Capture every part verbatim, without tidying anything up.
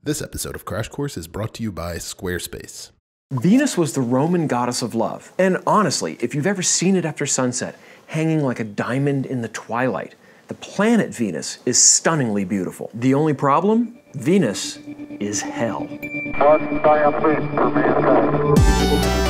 This episode of Crash Course is brought to you by Squarespace. Venus was the Roman goddess of love. And honestly, if you've ever seen it after sunset, hanging like a diamond in the twilight, the planet Venus is stunningly beautiful. The only problem? Venus is hell. One giant leap for mankind.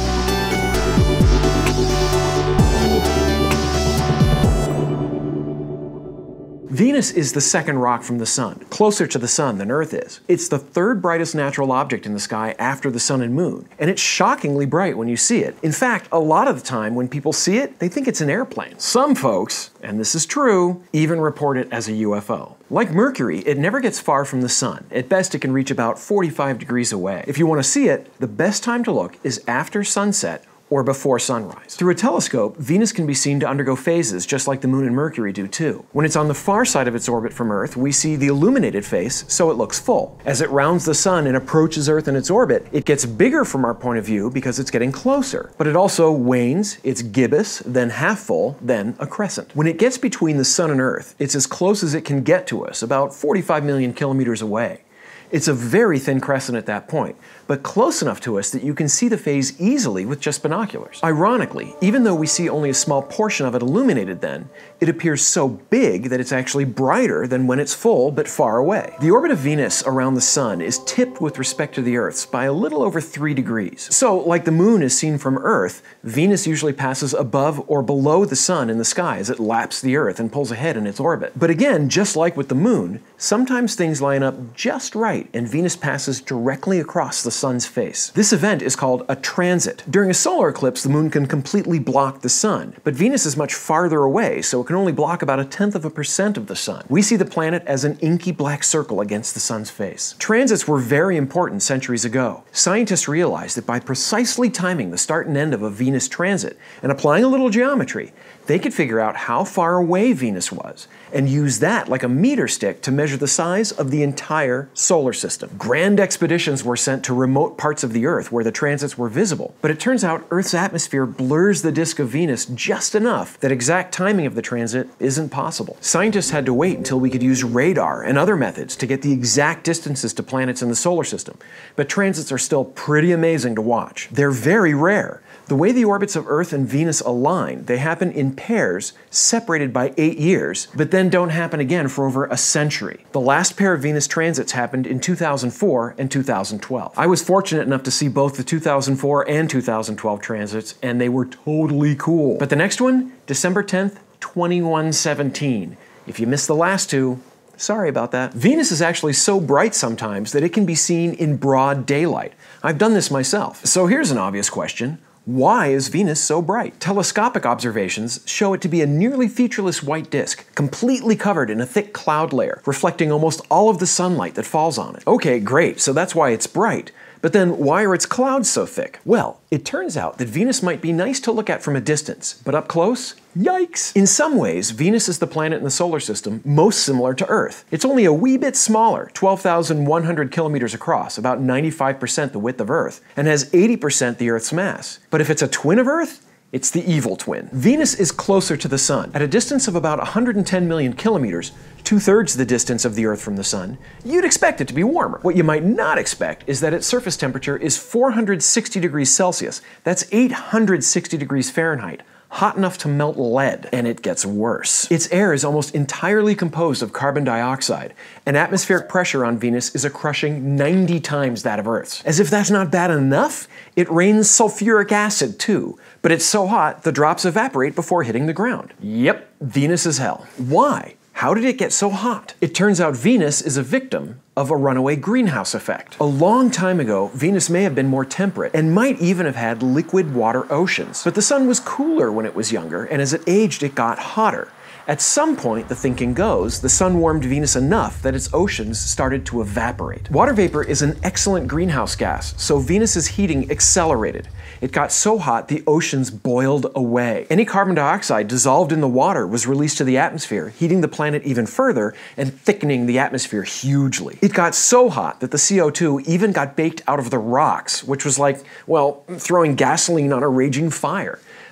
Venus is the second rock from the sun, closer to the sun than Earth is. It's the third brightest natural object in the sky after the sun and moon, and it's shockingly bright when you see it. In fact, a lot of the time when people see it, they think it's an airplane. Some folks, and this is true, even report it as a U F O. Like Mercury, it never gets far from the sun. At best, it can reach about forty-five degrees away. If you want to see it, the best time to look is after sunset or before sunrise. Through a telescope, Venus can be seen to undergo phases just like the moon and Mercury do too. When it's on the far side of its orbit from Earth, we see the illuminated face, so it looks full. As it rounds the sun and approaches Earth in its orbit, it gets bigger from our point of view because it's getting closer. But it also wanes, it's gibbous, then half full, then a crescent. When it gets between the sun and Earth, it's as close as it can get to us, about forty-five million kilometers away. It's a very thin crescent at that point, but close enough to us that you can see the phase easily with just binoculars. Ironically, even though we see only a small portion of it illuminated then, it appears so big that it's actually brighter than when it's full but far away. The orbit of Venus around the sun is tipped with respect to the Earth's by a little over three degrees. So, like the moon is seen from Earth, Venus usually passes above or below the sun in the sky as it laps the Earth and pulls ahead in its orbit. But again, just like with the moon, sometimes things line up just right and Venus passes directly across the sun's face. This event is called a transit. During a solar eclipse, the moon can completely block the sun, but Venus is much farther away, so it can only block about a tenth of a percent of the sun. We see the planet as an inky black circle against the sun's face. Transits were very important centuries ago. Scientists realized that by precisely timing the start and end of a Venus transit and applying a little geometry, they could figure out how far away Venus was and use that like a meter stick to measure the size of the entire solar system. Grand expeditions were sent to remote parts of the Earth where the transits were visible, but it turns out Earth's atmosphere blurs the disk of Venus just enough that exact timing of the transit isn't possible. Scientists had to wait until we could use radar and other methods to get the exact distances to planets in the solar system, but transits are still pretty amazing to watch. They're very rare. The way the orbits of Earth and Venus align, they happen in pairs separated by eight years, but then don't happen again for over a century. The last pair of Venus transits happened in two thousand four and two thousand twelve. I was fortunate enough to see both the two thousand four and two thousand twelve transits, and they were totally cool. But the next one, December tenth, twenty-one seventeen. If you missed the last two, sorry about that. Venus is actually so bright sometimes that it can be seen in broad daylight. I've done this myself. So here's an obvious question. Why is Venus so bright? Telescopic observations show it to be a nearly featureless white disk, completely covered in a thick cloud layer, reflecting almost all of the sunlight that falls on it. Okay, great, so that's why it's bright. But then why are its clouds so thick? Well, it turns out that Venus might be nice to look at from a distance, but up close? Yikes! In some ways, Venus is the planet in the solar system most similar to Earth. It's only a wee bit smaller, twelve thousand one hundred kilometers across, about ninety-five percent the width of Earth, and has eighty percent the Earth's mass. But if it's a twin of Earth, it's the evil twin. Venus is closer to the sun. At a distance of about one hundred ten million kilometers, two-thirds the distance of the Earth from the sun, you'd expect it to be warmer. What you might not expect is that its surface temperature is four hundred sixty degrees Celsius. That's eight hundred sixty degrees Fahrenheit. Hot enough to melt lead, and it gets worse. Its air is almost entirely composed of carbon dioxide, and atmospheric pressure on Venus is a crushing ninety times that of Earth's. As if that's not bad enough, it rains sulfuric acid too, but it's so hot the drops evaporate before hitting the ground. Yep, Venus is hell. Why? How did it get so hot? It turns out Venus is a victim of a runaway greenhouse effect. A long time ago, Venus may have been more temperate and might even have had liquid water oceans. But the sun was cooler when it was younger, and as it aged, it got hotter. At some point, the thinking goes, the sun warmed Venus enough that its oceans started to evaporate. Water vapor is an excellent greenhouse gas, so Venus's heating accelerated. It got so hot the oceans boiled away. Any carbon dioxide dissolved in the water was released to the atmosphere, heating the planet even further and thickening the atmosphere hugely. It got so hot that the C O two even got baked out of the rocks, which was like, well, throwing gasoline on a raging fire.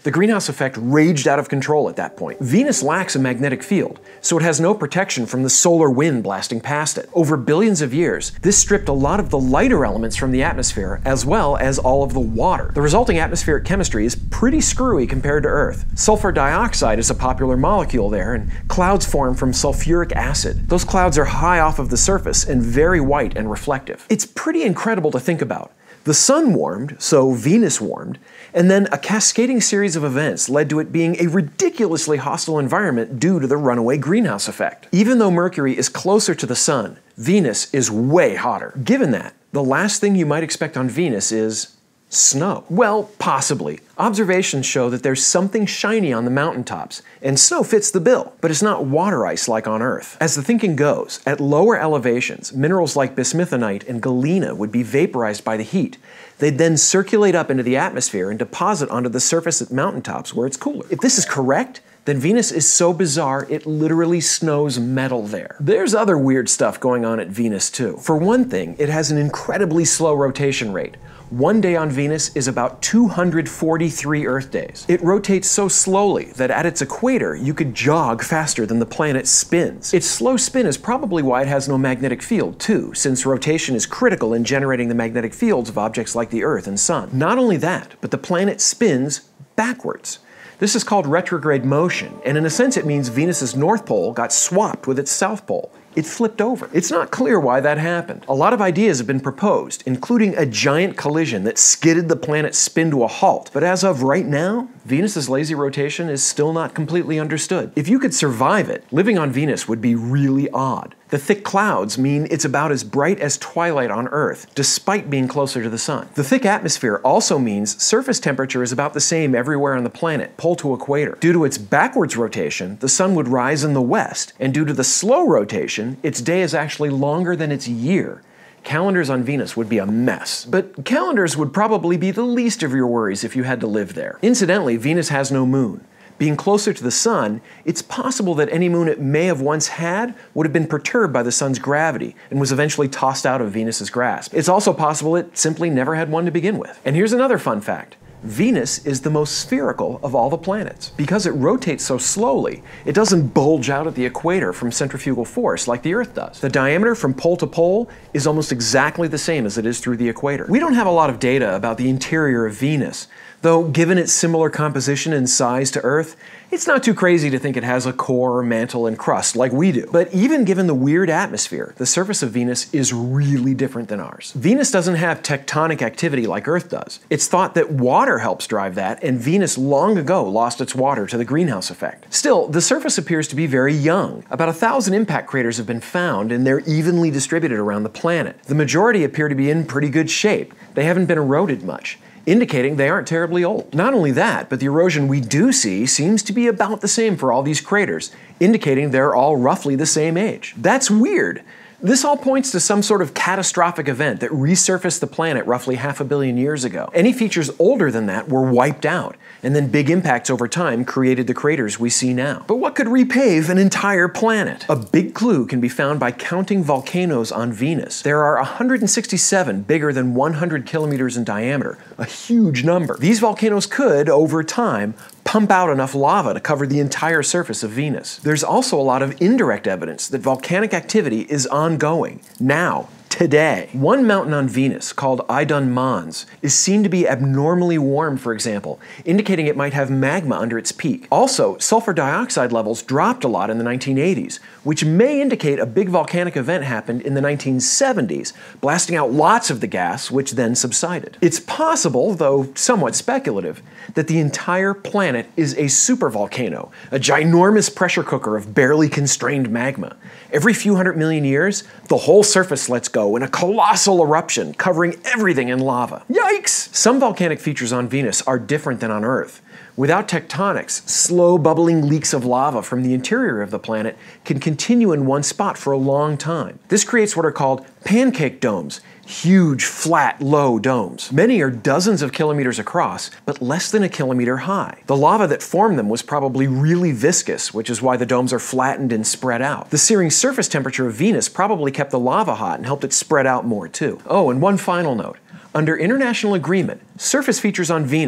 The greenhouse effect raged out of control at that point. Venus lacks a magnetic field, so it has no protection from the solar wind blasting past it. Over billions of years, this stripped a lot of the lighter elements from the atmosphere, as well as all of the water. The resulting atmospheric chemistry is pretty screwy compared to Earth. Sulfur dioxide is a popular molecule there, and clouds form from sulfuric acid. Those clouds are high off of the surface and very white and reflective. It's pretty incredible to think about. The sun warmed, so Venus warmed, and then a cascading series of events led to it being a ridiculously hostile environment due to the runaway greenhouse effect. Even though Mercury is closer to the sun, Venus is way hotter. Given that, the last thing you might expect on Venus is snow. Well, possibly. Observations show that there's something shiny on the mountaintops, and snow fits the bill, but it's not water ice like on Earth. As the thinking goes, at lower elevations, minerals like bismuthinite and galena would be vaporized by the heat. They'd then circulate up into the atmosphere and deposit onto the surface at mountaintops where it's cooler. If this is correct, then Venus is so bizarre it literally snows metal there. There's other weird stuff going on at Venus too. For one thing, it has an incredibly slow rotation rate. One day on Venus is about two hundred forty-three Earth days. It rotates so slowly that at its equator you could jog faster than the planet spins. Its slow spin is probably why it has no magnetic field too, since rotation is critical in generating the magnetic fields of objects like the Earth and Sun. Not only that, but the planet spins backwards. This is called retrograde motion, and in a sense it means Venus's north pole got swapped with its south pole. It flipped over. It's not clear why that happened. A lot of ideas have been proposed, including a giant collision that skidded the planet's spin to a halt. But as of right now, Venus's lazy rotation is still not completely understood. If you could survive it, living on Venus would be really odd. The thick clouds mean it's about as bright as twilight on Earth, despite being closer to the sun. The thick atmosphere also means surface temperature is about the same everywhere on the planet, pole to equator. Due to its backwards rotation, the sun would rise in the west, and due to the slow rotation, its day is actually longer than its year. Calendars on Venus would be a mess. But calendars would probably be the least of your worries if you had to live there. Incidentally, Venus has no moon. Being closer to the sun, it's possible that any moon it may have once had would have been perturbed by the sun's gravity and was eventually tossed out of Venus's grasp. It's also possible it simply never had one to begin with. And here's another fun fact. Venus is the most spherical of all the planets. Because it rotates so slowly, it doesn't bulge out at the equator from centrifugal force like the Earth does. The diameter from pole to pole is almost exactly the same as it is through the equator. We don't have a lot of data about the interior of Venus, though given its similar composition and size to Earth, it's not too crazy to think it has a core, mantle, and crust like we do. But even given the weird atmosphere, the surface of Venus is really different than ours. Venus doesn't have tectonic activity like Earth does. It's thought that water helps drive that, and Venus long ago lost its water to the greenhouse effect. Still, the surface appears to be very young. About a thousand impact craters have been found, and they're evenly distributed around the planet. The majority appear to be in pretty good shape. They haven't been eroded much, indicating they aren't terribly old. Not only that, but the erosion we do see seems to be about the same for all these craters, indicating they're all roughly the same age. That's weird. This all points to some sort of catastrophic event that resurfaced the planet roughly half a billion years ago. Any features older than that were wiped out, and then big impacts over time created the craters we see now. But what could repave an entire planet? A big clue can be found by counting volcanoes on Venus. There are one hundred sixty-seven bigger than one hundred kilometers in diameter, a huge number. These volcanoes could, over time, pump out enough lava to cover the entire surface of Venus. There's also a lot of indirect evidence that volcanic activity is ongoing, now, today. One mountain on Venus, called Idun Mons, is seen to be abnormally warm, for example, indicating it might have magma under its peak. Also, sulfur dioxide levels dropped a lot in the nineteen eighties, which may indicate a big volcanic event happened in the nineteen seventies, blasting out lots of the gas, which then subsided. It's possible, though somewhat speculative, that the entire planet is a supervolcano, a ginormous pressure cooker of barely constrained magma. Every few hundred million years, the whole surface lets go in a colossal eruption, covering everything in lava. Yikes! Some volcanic features on Venus are different than on Earth. Without tectonics, slow bubbling leaks of lava from the interior of the planet can continue in one spot for a long time. This creates what are called pancake domes, huge, flat, low domes. Many are dozens of kilometers across, but less than a kilometer high. The lava that formed them was probably really viscous, which is why the domes are flattened and spread out. The searing surface temperature of Venus probably kept the lava hot and helped it spread out more too. Oh, and one final note. Under international agreement, surface features on Venus,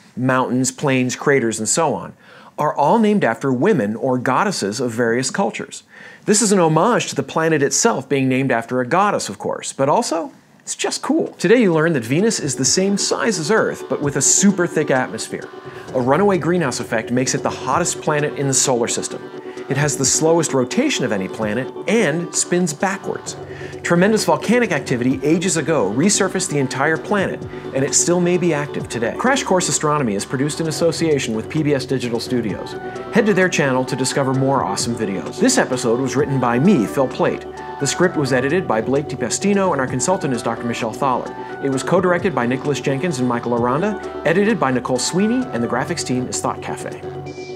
mountains, plains, craters, and so on, are all named after women or goddesses of various cultures. This is an homage to the planet itself being named after a goddess, of course, but also, it's just cool. Today you learned that Venus is the same size as Earth, but with a super thick atmosphere. A runaway greenhouse effect makes it the hottest planet in the solar system. It has the slowest rotation of any planet and spins backwards. Tremendous volcanic activity ages ago resurfaced the entire planet, and it still may be active today. Crash Course Astronomy is produced in association with P B S Digital Studios. Head to their channel to discover more awesome videos. This episode was written by me, Phil Plait. The script was edited by Blake DiPestino, and our consultant is Doctor Michelle Thaler. It was co-directed by Nicholas Jenkins and Michael Aranda, edited by Nicole Sweeney, and the graphics team is Thought Cafe.